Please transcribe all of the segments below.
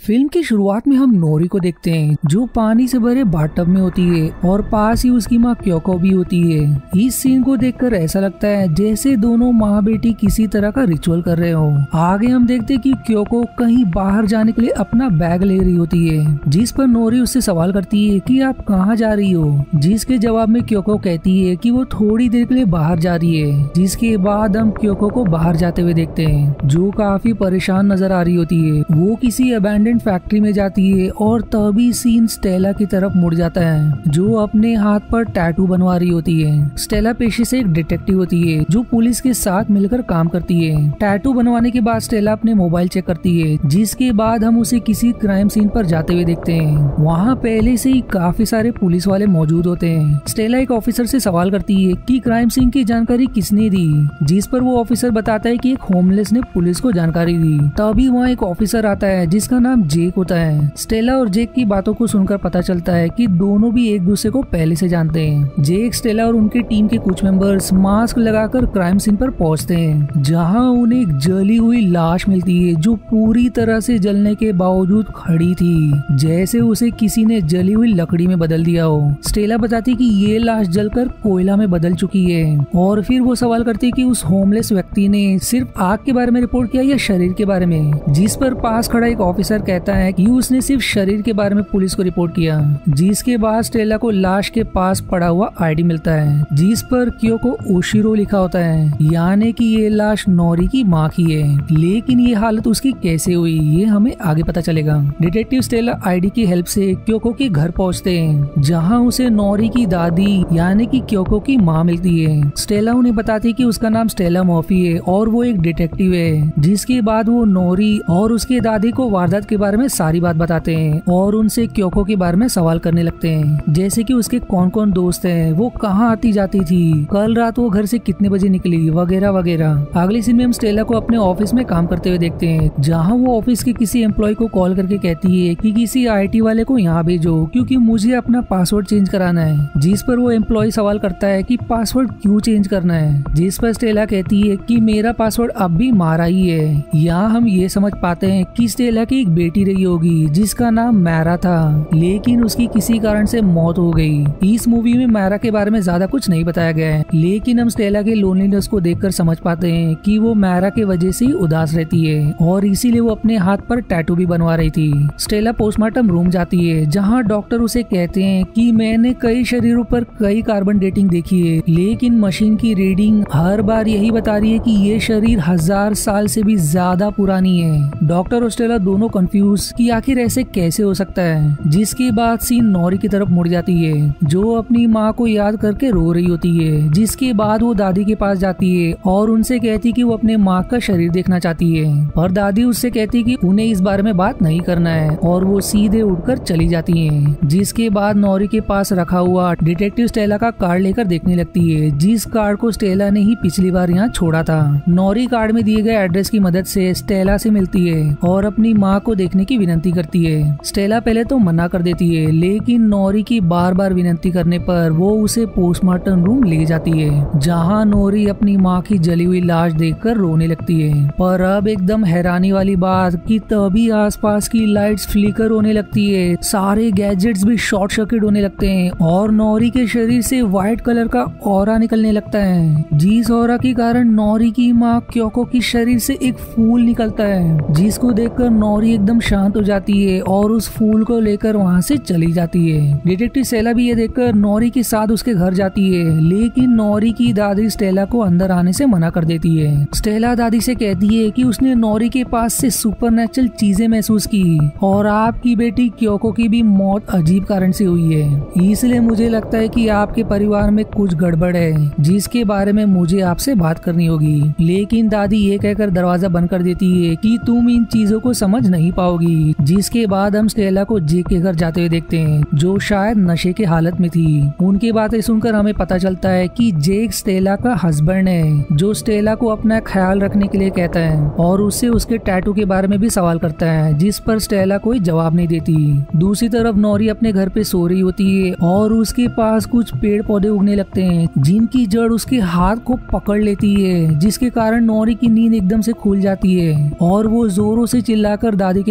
Film की शुरुआत में हम नोरी को देखते हैं जो पानी से भरे बाथटब में होती है और पास ही उसकी माँ क्योको भी होती है। इस सीन को देखकर ऐसा लगता है जैसे दोनों माँ बेटी किसी तरह का रिचुअल कर रहे हो। आगे हम देखते हैं कि क्योको कहीं बाहर जाने के लिए अपना बैग ले रही होती है, जिस पर नोरी उससे सवाल करती है कि आप कहाँ जा रही हो, जिसके जवाब में क्योको कहती है कि वो थोड़ी देर के लिए बाहर जा रही है। जिसके बाद हम क्योको को बाहर जाते हुए देखते हैं जो काफी परेशान नजर आ रही होती है। वो किसी अबैंडन फैक्ट्री में जाती है और तभी सीन स्टेला की तरफ मुड़ जाता है जो अपने हाथ पर टैटू बनवा रही होती है। स्टेला पेशे से एक डिटेक्टिव होती है जो पुलिस के साथ मिलकर काम करती है। टैटू बनवाने के बाद स्टेला अपने मोबाइल चेक करती है, जिसके बाद हम उसे किसी क्राइम सीन पर जाते हुए देखते हैं। वहाँ पहले से ही काफी सारे पुलिस वाले मौजूद होते हैं। स्टेला एक ऑफिसर से सवाल करती है कि क्राइम सीन की जानकारी किसने दी, जिस पर वो ऑफिसर बताता है कि एक होमलेस ने पुलिस को जानकारी दी। तभी वहाँ एक ऑफिसर आता है जिसका नाम जेक होता है। स्टेला और जेक की बातों को सुनकर पता चलता है कि दोनों भी एक दूसरे को पहले से जानते हैं। जेक, स्टेला और उनकी टीम के कुछ मेंबर्स मास्क लगाकर क्राइम सीन पर पहुंचते हैं, जहां उन्हें एक जली हुई लाश मिलती है जो पूरी तरह से जलने के बावजूद खड़ी थी, जैसे उसे किसी ने जली हुई लकड़ी में बदल दिया हो। स्टेला बताती कि ये लाश जलकर कोयला में बदल चुकी है और फिर वो सवाल करती है कि उस होमलेस व्यक्ति ने सिर्फ आग के बारे में रिपोर्ट किया या शरीर के बारे में, जिस पर पास खड़ा एक ऑफिसर कहता है कि उसने सिर्फ शरीर के बारे में पुलिस को रिपोर्ट किया। जिसके बाद स्टेला को लाश के पास पड़ा हुआ आईडी मिलता है जिस पर क्योको ओशिरो लिखा होता है, यानी कि ये लाश नोरी की माँ की है। लेकिन ये हालत उसकी कैसे हुई ये हमें आगे पता चलेगा। डिटेक्टिव स्टेला आईडी की हेल्प से क्योको के घर पहुँचते हैं, जहाँ उसे नोरी की दादी यानी कि क्योको की माँ मिलती है। स्टेला उन्हें बताती है कि उसका नाम स्टेला मॉफी है और वो एक डिटेक्टिव है। जिसके बाद वो नोरी और उसके दादी को वारदात के बारे में सारी बात बताते हैं और उनसे क्योको के बारे में सवाल करने लगते हैं, जैसे कि उसके कौन कौन दोस्त हैं, वो कहाँ आती जाती थी, कल रात वो घर से कितने बजे निकली, वगैरह वगैरह। अगले सीन में हम स्टेला को अपने ऑफिस में काम करते हुए देखते हैं, जहाँ वो ऑफिस के किसी एम्प्लॉय को कॉल करके कहती है कि किसी IT वाले को यहाँ भेजो क्योंकि मुझे अपना पासवर्ड चेंज कराना है। जिस पर वो एम्प्लॉय सवाल करता है कि पासवर्ड क्यों चेंज करना है, जिस पर स्टेला कहती है कि मेरा पासवर्ड अब भी मारा ही है। यहाँ हम ये समझ पाते हैं कि स्टेला की एक बेटी रही होगी जिसका नाम मैरा था, लेकिन उसकी किसी कारण से मौत हो गई। इस मूवी में मैरा के बारे में ज्यादा कुछ नहीं बताया गया है, लेकिन हम स्टेला के लोनलीनेस को देखकर समझ पाते हैं कि वो मैरा के वजह से ही उदास रहती है और इसीलिए वो अपने हाथ पर टैटू भी बनवा रही थी। स्टेला पोस्टमार्टम रूम जाती है, जहाँ डॉक्टर उसे कहते हैं कि मैंने कई शरीरों पर कई कार्बन डेटिंग देखी है, लेकिन मशीन की रीडिंग हर बार यही बता रही है कि ये शरीर 1000 साल से भी ज्यादा पुरानी है। डॉक्टर और स्टेला दोनों कंफ्यूज कि आखिर ऐसे कैसे हो सकता है। जिसके बाद सीन नोरी की तरफ मुड़ जाती है जो अपनी माँ को याद करके रो रही होती है। जिसके बाद वो दादी के पास जाती है और उनसे कहती कि वो अपने माँ का शरीर देखना चाहती है, पर दादी उससे कहती कि उन्हें इस बारे में बात नहीं करना है और वो सीधे उठकर चली जाती है। जिसके बाद नोरी के पास रखा हुआ डिटेक्टिव स्टेला का कार्ड लेकर देखने लगती है, जिस कार्ड को स्टेला ने ही पिछली बार यहाँ छोड़ा था। नोरी कार्ड में दिए गए एड्रेस की मदद से स्टेला से मिलती है और अपनी माँ को देखने की विनती करती है। स्टेला पहले तो मना कर देती है, लेकिन नोरी की बार बार विनती करने पर वो उसे पोस्टमार्टम रूम ले जाती है, जहाँ नोरी अपनी माँ की जली हुई लाश देखकर रोने लगती है। पर अब एकदम हैरानी वाली बात कि तभी आसपास की लाइट्स फ्लिकर होने लगती है, सारे गैजेट्स भी शॉर्ट सर्किट होने लगते हैं और नोरी के शरीर से व्हाइट कलर का ऑरा निकलने लगता है, जिस ऑरा के कारण नोरी की माँ क्योको की शरीर से एक फूल निकलता है, जिसको देखकर नोरी एकदम शांत हो जाती है और उस फूल को लेकर वहाँ से चली जाती है। डिटेक्टिव स्टेला भी ये देखकर नोरी के साथ उसके घर जाती है, लेकिन नोरी की दादी स्टेला को अंदर आने से मना कर देती है। स्टेला दादी से कहती है कि उसने नोरी के पास से सुपरनेचुरल चीजें महसूस की और आपकी बेटी क्योको की भी मौत अजीब कारण से हुई है, इसलिए मुझे लगता है कि आपके परिवार में कुछ गड़बड़ है जिसके बारे में मुझे आपसे बात करनी होगी। लेकिन दादी ये कहकर दरवाजा बंद कर देती है कि तुम इन चीजों को समझ नहीं पाओगी। जिसके बाद हम स्टेला को जेक के घर जाते हुए देखते हैं, जो शायद नशे की हालत में थी। उनकी बातें सुनकर हमें पता चलता है कि जेक स्टेला का हस्बैंड है, जो स्टेला को अपना ख्याल रखने के लिए कहता है और उससे उसके टैटू के बारे में भी सवाल करता है, जिस पर स्टेला कोई जवाब नहीं देती। दूसरी तरफ नोरी अपने घर पे सो रही होती है और उसके पास कुछ पेड़ पौधे उगने लगते हैं, जिनकी जड़ उसके हाथ को पकड़ लेती है, जिसके कारण नोरी की नींद एकदम से खुल जाती है और वो जोरों से चिल्लाकर दादी के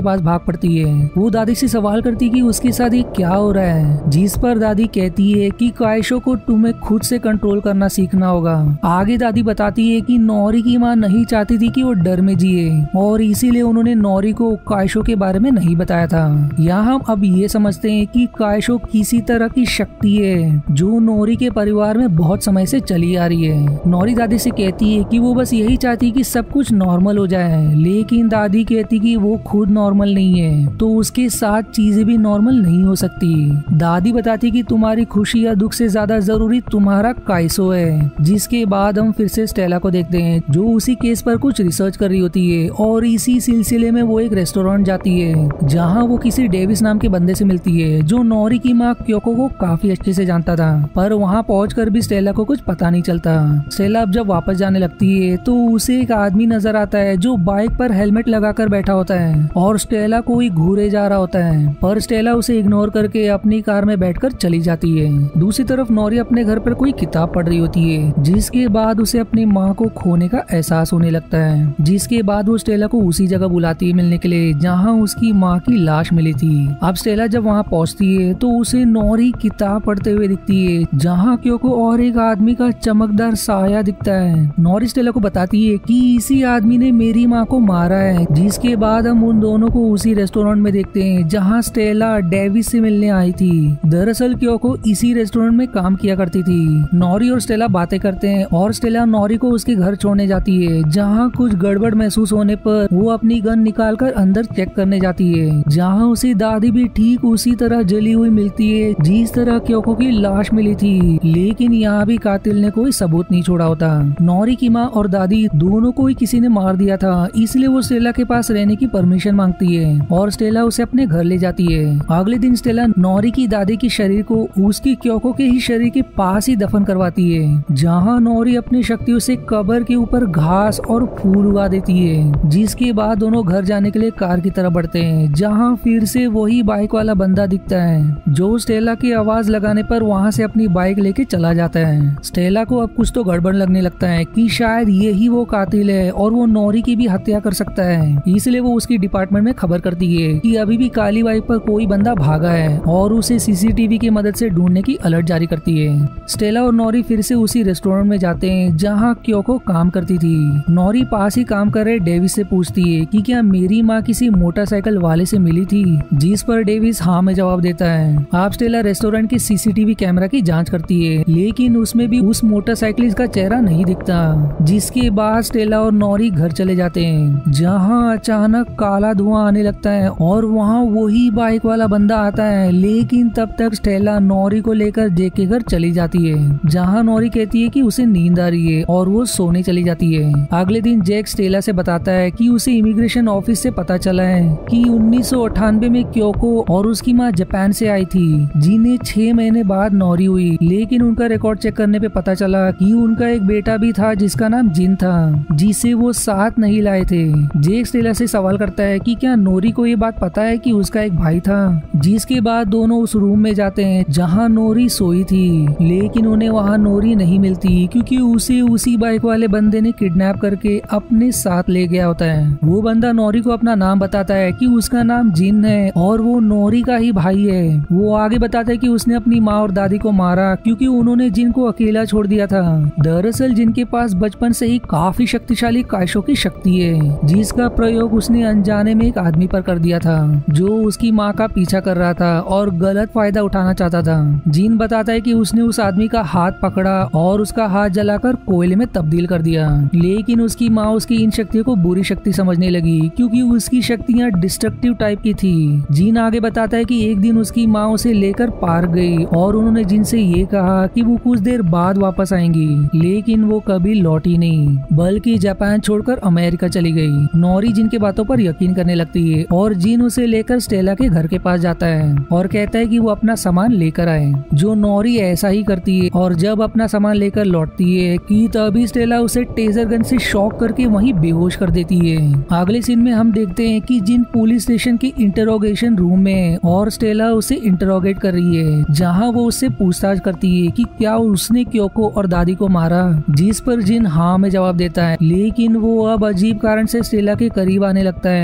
पास भाग पड़ती है। वो दादी से सवाल करती कि उसके साथ ये क्या हो रहा है, जिस पर दादी कहती है कि कायशो को तुम्हें खुद से कंट्रोल करना सीखना होगा। आगे दादी बताती है कि नोरी की माँ नहीं चाहती थी कि वो डर में जिए और इसीलिए उन्होंने नोरी को कायशो के बारे में नहीं बताया था। यहाँ हम अब ये समझते हैं कि कायशो किसी तरह की शक्ति है जो नोरी के परिवार में बहुत समय से चली आ रही है। नोरी दादी से कहती है कि वो बस यही चाहती कि सब कुछ नॉर्मल हो जाए, लेकिन दादी कहती कि वो खुद नॉर्मल नहीं है तो उसके साथ चीजें भी नॉर्मल नहीं हो सकती। दादी बताती कि तुम्हारी खुशी या दुख से ज्यादा जरूरी तुम्हारा कायशो है। जिसके बाद हम फिर से स्टेला को देखते हैं जो उसी केस पर कुछ रिसर्च कर रही होती है और इसी सिलसिले में वो एक रेस्टोरेंट जाती है जहाँ वो किसी डेविस नाम के बंदे से मिलती है जो नोरी की माँ क्योको को काफी अच्छे से जानता था। पर वहाँ पहुंचकर भी स्टेला को कुछ पता नहीं चलता। स्टेला अब जब वापस जाने लगती है तो उसे एक आदमी नजर आता है जो बाइक पर हेलमेट लगाकर बैठा होता है और स्टेला को ही घूरे जा रहा होता है, पर स्टेला उसे इग्नोर करके अपनी कार में बैठकर चली जाती है। दूसरी तरफ नोरी अपने घर पर कोई किताब पढ़ रही होती है जिसके बाद उसे अपनी माँ को खोने का एहसास होने लगता है। जिसके बाद वो स्टेला को उसी जगह बुलाती है मिलने के लिए जहाँ उसकी माँ की लाश मिली थी। अब स्टेला जब वहाँ पहुँचती है तो उसे नोरी किताब पढ़ते हुए दिखती है जहाँ क्योको और एक आदमी का चमकदार साया दिखता है। नोरी स्टेला को बताती है कि इसी आदमी ने मेरी माँ को मारा है। जिसके बाद हम उन दोनों को उसी रेस्टोरेंट में देखते हैं जहाँ स्टेला डेविस से मिलने आई थी। दरअसल क्योको इसी रेस्टोरेंट में काम किया करती थी। नोरी और स्टेला बातें करते हैं और स्टेला नोरी को उसके घर छोड़ने जाती है जहाँ कुछ गड़बड़ महसूस होने पर वो अपनी गन निकालकर अंदर चेक करने जाती है जहाँ उसे दादी भी ठीक उसी तरह जली हुई मिलती है जिस तरह क्योको की लाश मिली थी। लेकिन यहाँ भी कातिल ने कोई सबूत नहीं छोड़ा होता। नोरी की माँ और दादी दोनों को ही किसी ने मार दिया था, इसलिए वो स्टेला के पास रहने की परमिशन मांगती है और स्टेला उसे अपने घर ले जाती है। अगले दिन स्टेला नोरी की दादी के शरीर को उसकी क्योको के ही शरीर के पास ही दफन करवाती है जहाँ नोरी अपनी शक्तियों से कब्र के ऊपर घास और फूल उगा देती है। जिसके बाद दोनों घर जाने के लिए कार की तरफ बढ़ते हैं जहाँ फिर से वही बाइक वाला बंदा दिखता है जो स्टेला की आवाज लगाने पर वहाँ से अपनी बाइक लेके चला जाता है। स्टेला को अब कुछ तो गड़बड़ लगने लगता है कि शायद यही वो कातिल है और वो नोरी की भी हत्या कर सकता है। इसलिए वो उसकी डिपार्टमेंट में खबर करती है कि अभी भी काली बाइक पर कोई बंदा भागा है और उसे सीसीटीवी की मदद से ढूंढने की अलर्ट जारी करती है। स्टेला और नोरी फिर से उसी रेस्टोरेंट में जाते हैं जहाँ क्योको काम करती थी। नोरी पास ही काम कर रहे डेविस से पूछती है कि क्या मेरी माँ किसी मोटरसाइकिल वाले से मिली थी, जिस पर डेविस हाँ में जवाब देता है। आप स्टेला रेस्टोरेंट के सीसीटीवी कैमरा की जांच करती है लेकिन उसमें भी उस मोटरसाइकिलिस्ट का चेहरा नहीं दिखता। जिसके बाद स्टेला और नोरी घर चले जाते हैं जहाँ अचानक काला धुआं आने लगता है और वहाँ वही बाइक वाला बंदा आता है। लेकिन तब तक स्टेला नोरी को लेकर जेक के घर चली जाती है जहाँ नोरी कहती है कि उसे नींद आ रही है और वो सोने चली जाती है। अगले दिन जेक स्टेला से बताता है कि उसे इमिग्रेशन ऑफिस से पता चला है कि 1998 में क्योको और उसकी माँ जापान से आई थी जिन्हें 6 महीने बाद नोरी हुई। लेकिन उनका रिकॉर्ड चेक करने पे पता चला कि उनका एक बेटा भी था जिसका नाम जिन था, जिसे वो साथ नहीं लाए थे। जेक स्टेला से सवाल करता है कि क्या नोरी को ये बात पता है कि उसका एक भाई था। जिसके बाद दोनों उस रूम में जाते हैं जहाँ नोरी सोई थी लेकिन उन्हें वहाँ नोरी नहीं मिलती क्योंकि उसे उसी बाइक वाले बंदे ने किडनैप करके अपने साथ ले गया होता है। वो बंदा नोरी को अपना नाम बताता है कि उसका नाम जिन है और वो नोरी का ही भाई है। वो आगे बताता है कि उसने अपनी माँ और दादी को मारा क्योंकि उन्होंने जिन को अकेला छोड़ दिया था। दरअसल जिनके पास बचपन से ही काफी शक्तिशाली कायशो की शक्ति है जिसका प्रयोग उसने अनजाने में एक आदमी पर कर दिया था जो उसकी माँ का पीछा कर रहा था और गलत फायदा उठाना चाहता था। जिन बताता है कि उसने उस आदमी का हाथ पकड़ा और उसका हाथ जलाकर कोयले में तब्दील कर दिया। लेकिन उसकी माँ उसकी इन शक्तियों को बुरी शक्ति समझने लगी क्योंकि उसकी शक्तियाँ डिस्ट्रक्टिव टाइप की थी। जिन आगे बताता है कि एक दिन उसकी माँ उसे लेकर पार्क गई और उन्होंने जिन से ये कहा कि वो कुछ देर बाद वापस आएंगी, लेकिन वो कभी लौटी नहीं बल्कि जापान छोड़कर अमेरिका चली गई। नोरी जिन के बातों पर यकीन करने लगती है और जिन उसे लेकर स्टेला के घर के पास जाता है और कहता है कि वो अपना सामान लेकर आए। जो नोरी ऐसा ही करती है और जब अपना सामान लेकर लौटती है कि तभी स्टेला उसे टेजर गन से शॉक करके वहीं बेहोश कर देती है। अगले सीन में हम देखते हैं कि जिन पुलिस स्टेशन के इंटरोगेशन रूम में और स्टेला उसे इंटरोगेट कर रही है जहां वो उससे पूछताछ करती है कि क्या उसने क्योको और दादी को मारा, जिस पर जिन हाँ में जवाब देता है। लेकिन वो अब अजीब कारण से स्टेला के करीब आने लगता है और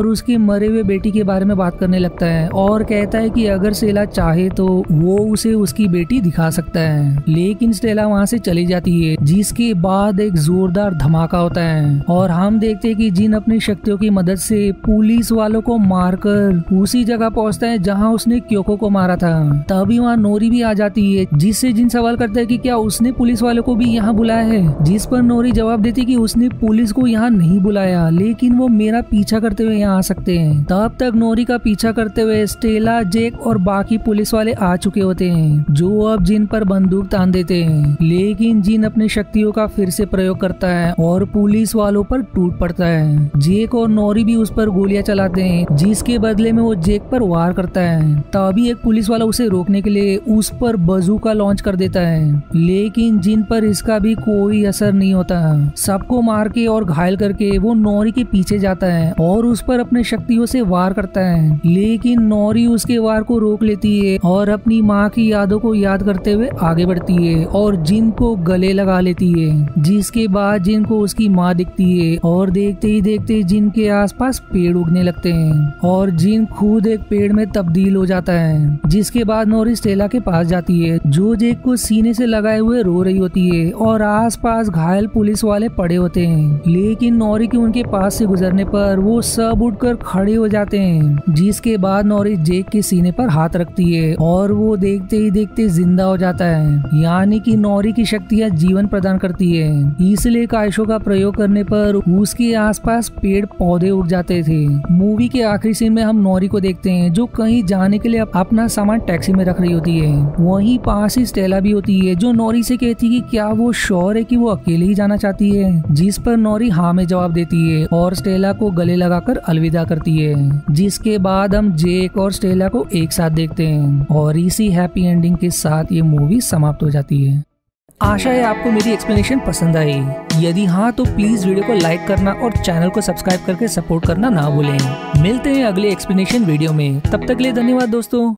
उसके मरे हुए बेटी के बारे में बात करने लगता है और कहता है कि अगर स्टेला चाहे तो वो उसे उसकी बेटी दिखा सकता है। लेकिन स्टेला वहाँ से चली जाती है, जिसके बाद एक जोरदार धमाका होता है और हम देखते हैं कि जिन अपनी शक्तियों की मदद से पुलिस वालों को मारकर उसी जगह पहुंचता है जहां उसने क्योको को मारा था। तभी वहाँ नोरी भी आ जाती है, जिससे जिन सवाल करता है कि क्या उसने पुलिस वालों को भी यहाँ बुलाया है, जिस पर नोरी जवाब देती कि उसने पुलिस को यहाँ नहीं बुलाया, लेकिन वो मेरा पीछा करते हुए यहाँ आ सकते हैं। तब तक नोरी का पीछा करते हुए स्टेला, जेक और बाकी पुलिस वाले आ चुके होते हैं, जो अब जिन पर बंदूक तान देते हैं। लेकिन जिन अपनी शक्तियों का फिर से प्रयोग करता है और पुलिस वालों पर टूट पड़ता है। जेक और नोरी भी उस पर गोलियां चलाते हैं, जिसके बदले में वो जेक पर वार करता है। तभी एक पुलिस वाला उसे रोकने के लिए उस पर बंदूका लॉन्च कर देता है, लेकिन जिन पर इसका भी कोई असर नहीं होता। सबको मार के और घायल करके वो नोरी के पीछे जाता है और उस पर अपने शक्तियों से वार करता है। लेकिन नोरी उसके वार को रोक लेती है और अपनी माँ की यादों को याद करते हुए आगे बढ़ती है और जिन को गले लगा लेती है। जिसके बाद जिन को उसकी माँ दिखती है और देखते ही देखते जिन के आसपास पेड़ उगने लगते हैं और जिन खुद एक पेड़ में तब्दील हो जाता है। जिसके बाद नोरी स्टेला के पास जाती है, जो जेक को सीने से लगाए हुए रो रही होती है और आसपास घायल पुलिस वाले पड़े होते हैं। लेकिन नोरी के उनके पास से गुजरने पर वो सब उठकर खड़े हो जाते हैं। जिसके बाद नोरी जेक के सीने पर हाथ रखती है और वो देखते ही देखते जिंदा हो जाता है। यानी कि नोरी की शक्तियाँ जीवन प्रदान करती है, इसलिए काइशो का प्रयोग करने पर उसके आसपास पेड़ पौधे उग जाते थे। मूवी के आखिरी सीन में हम नोरी को देखते हैं, जो कहीं जाने के लिए अपना सामान टैक्सी में रख रही होती है। वहीं पास ही स्टेला भी होती है, जो नोरी से कहती है कि क्या वो श्योर है कि वो अकेले ही जाना चाहती है, जिस पर नोरी हाँ में जवाब देती है और स्टेला को गले लगाकर अलविदा करती है। जिसके बाद हम जेक और स्टेला को एक साथ देखते हैं और इसी हैप्पी एंडिंग के साथ ये मूवी समाप्त हो जाती है। आशा है आपको मेरी एक्सप्लेनेशन पसंद आई। यदि हाँ तो प्लीज वीडियो को लाइक करना और चैनल को सब्सक्राइब करके सपोर्ट करना ना भूलें। मिलते हैं अगले एक्सप्लेनेशन वीडियो में, तब तक के लिए धन्यवाद दोस्तों।